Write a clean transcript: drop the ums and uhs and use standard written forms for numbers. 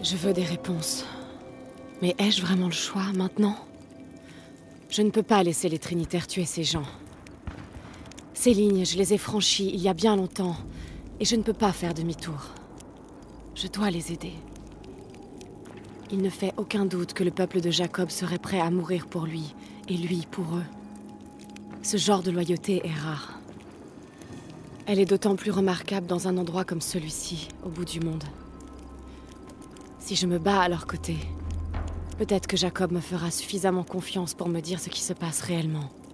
Je veux des réponses. Mais ai-je vraiment le choix, maintenant? Je ne peux pas laisser les Trinitaires tuer ces gens. Ces lignes, je les ai franchies il y a bien longtemps, et je ne peux pas faire demi-tour. Je dois les aider. Il ne fait aucun doute que le peuple de Jacob serait prêt à mourir pour lui, et lui pour eux. Ce genre de loyauté est rare. Elle est d'autant plus remarquable dans un endroit comme celui-ci, au bout du monde. Si je me bats à leur côté, peut-être que Jacob me fera suffisamment confiance pour me dire ce qui se passe réellement.